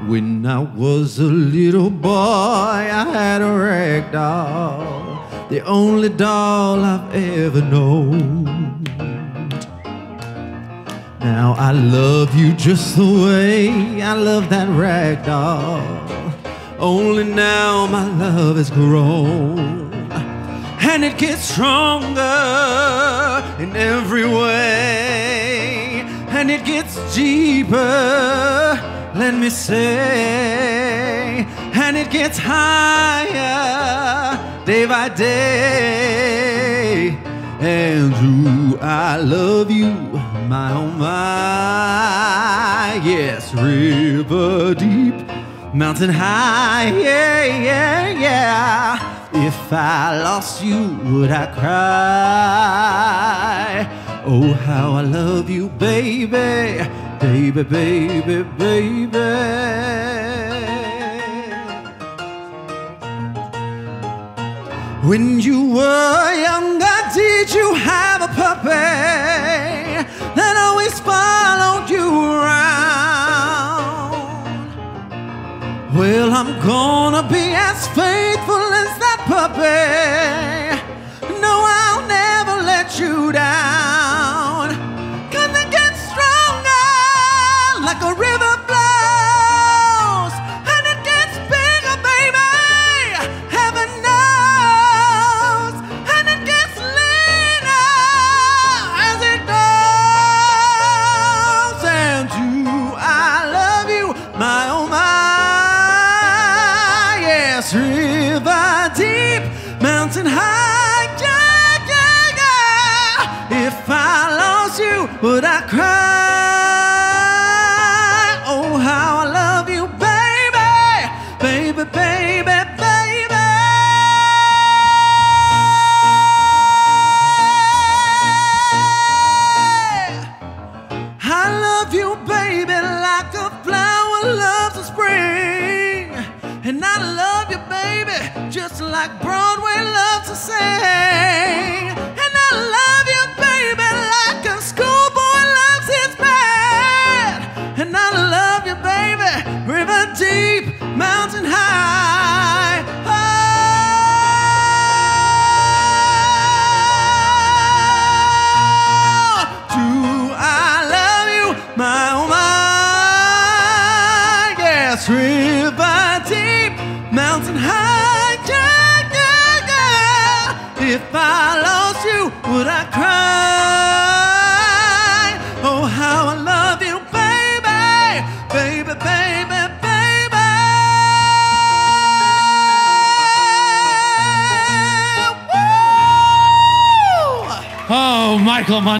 When I was a little boy, I had a rag doll, the only doll I've ever known. Now I love you just the way I love that rag doll, only now my love has grown. And it gets stronger in every way, and it gets deeper, let me say, and it gets higher day by day. And do I love you, my oh my, yes, river deep, mountain high, yeah, yeah, yeah. If I lost you, would I cry? Oh, how I love you, baby, baby, baby, baby. When you were younger, did you have a puppy that always followed you around? Well, I'm gonna be as faithful as that puppy. No, I'll never let you down. 'Cause it gets stronger like a river flows, and it gets bigger, baby, heaven knows. And it gets leaner as it goes. And do I love you, my oh my, river deep, mountain high, yeah, yeah, yeah. If I lost you, would I cry? Oh, how I love you, baby, baby, baby, baby. I love you, baby, like a flower loves the spring. And I love you, baby, just like Broadway loves to sing. And I love you, baby, like a schoolboy loves his band. And I love you, baby, river deep, mountain high. Oh, do I love you, my oh my, yes, river deep, mountain high, yeah, yeah, yeah. If I lost you, would I cry? Oh, how I love you, baby, baby, baby, baby. Woo! Oh, Michael